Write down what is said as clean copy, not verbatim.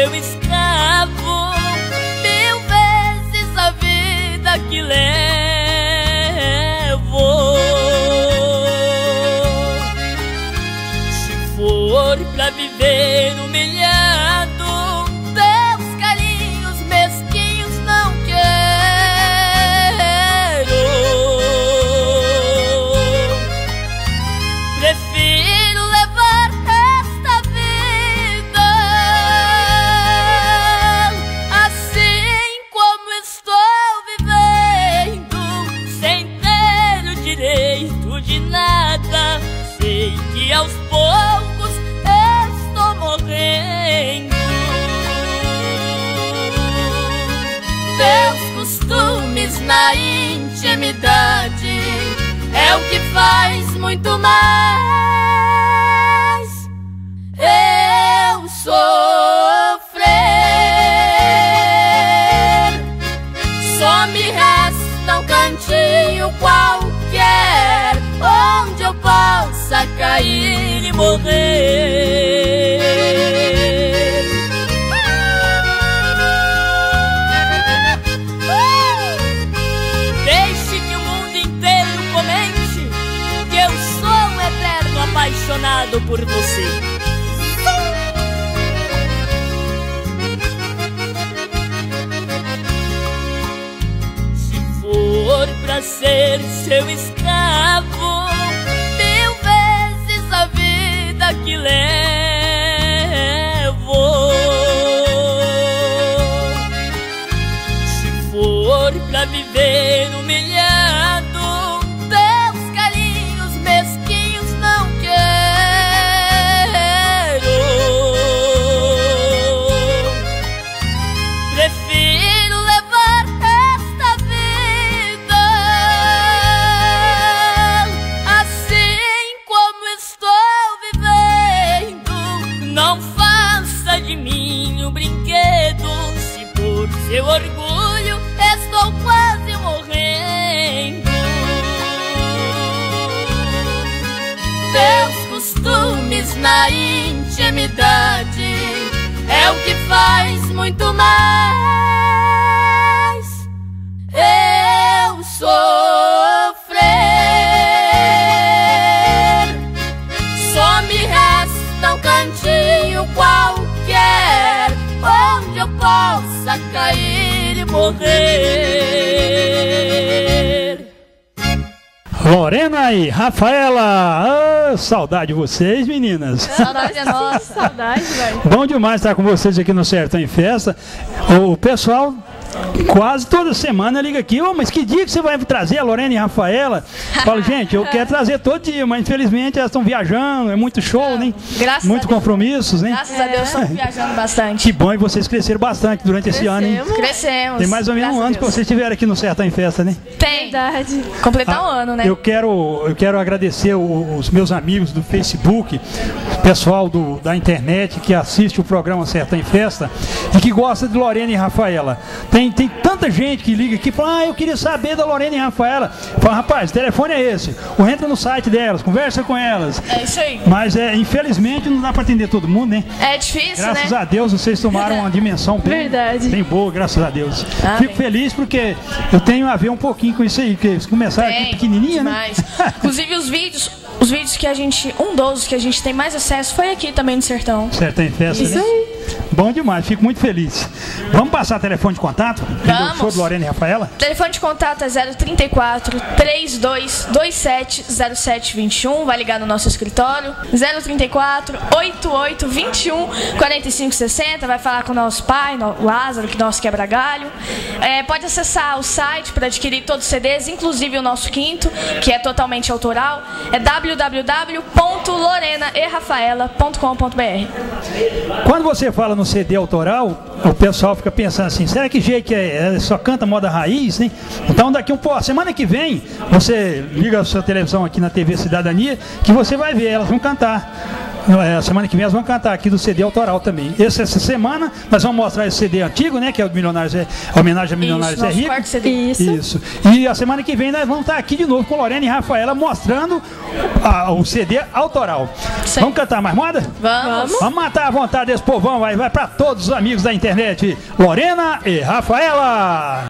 seu escravo, 1000 vezes a vida que levo. Se for pra viver humilhado, teus carinhos mesquinhos não quero. Prefiro levar esta vida assim como estou vivendo, sem ter o direito de nada. Sei que aos poucos estou morrendo. Teus costumes na intimidade é o que faz muito mais eu sofrer. Só me resta um cantinho qualquer onde eu possa cair e morrer. Deixe que o mundo inteiro comente que eu sou um eterno apaixonado por você. Se for pra ser seu escravo, 1000 vezes a vida que levo. Se for pra viver humilhado, teus carinhos mesquinhos não quero. Prefiro levar esta vida assim como estou vivendo. Não faça de mim um brinquedo, se por seu orgulho estou quase morrendo. Teus costumes na intimidade é o que faz muito mais eu sofrer. Só me resta um cantinho qualquer onde eu possa cair e morrer. Lorena e Rafaela, saudade de vocês, meninas. Saudade é nossa. Saudade, velho. Bom demais estar com vocês aqui no Sertão em Festa. O pessoal quase toda semana liga aqui, mas que dia que você vai trazer a Lorena e a Rafaela? Falo, gente, eu quero trazer todo dia, mas infelizmente elas estão viajando, é muito show, né? Muito compromissos, né? Graças a Deus estamos viajando bastante. Que bom, e vocês cresceram bastante durante esse ano, hein? Crescemos. Tem mais ou menos um ano que vocês estiveram aqui no Sertão em Festa, né? Tem. Verdade. Completar um ano, né? Eu quero agradecer os meus amigos do Facebook, o pessoal da internet que assiste o programa Sertão em Festa e que gosta de Lorena e Rafaela. Tem tanta gente que liga aqui e fala, eu queria saber da Lorena e Rafaela. Fala, rapaz, o telefone é esse. Ou entra no site delas, conversa com elas. É isso aí. Mas infelizmente não dá para atender todo mundo, né? É difícil, graças né? a Deus vocês tomaram uma dimensão bem boa, graças a Deus. Fico feliz porque eu tenho a ver um pouquinho com isso aí, porque eles começaram aqui pequenininha, demais, né? Inclusive os vídeos que a gente, dos que a gente tem mais acesso foi aqui também no Sertão. Sertão em Festa, isso né? Aí. Bom demais, fico muito feliz. Vamos passar telefone de contato? Vamos. Do show de Lorena e Rafaela? Telefone de contato é 034 3227 0721. Vai ligar no nosso escritório. 034 8821 4560. Vai falar com o nosso pai, o Lázaro, que nosso quebra-galho. Pode acessar o site para adquirir todos os CDs, inclusive o nosso quinto, que é totalmente autoral. É www.lorenaerafaela.com.br. Quando você fala no CD autoral, o pessoal fica pensando assim, será que jeito que só canta moda raiz, né? Então daqui semana que vem, você liga a sua televisão aqui na TV Cidadania, que você vai ver, elas vão cantar Semana que vem nós vamos cantar aqui do CD autoral também. Essa semana nós vamos mostrar esse CD antigo, né? Que é o Milionários, a homenagem a Milionários é Rico. Isso. E a semana que vem nós vamos estar aqui de novo com Lorena e Rafaela mostrando o CD autoral. Sim. Vamos cantar mais moda? Vamos. Vamos matar a vontade desse povão, vai para todos os amigos da internet. Lorena e Rafaela.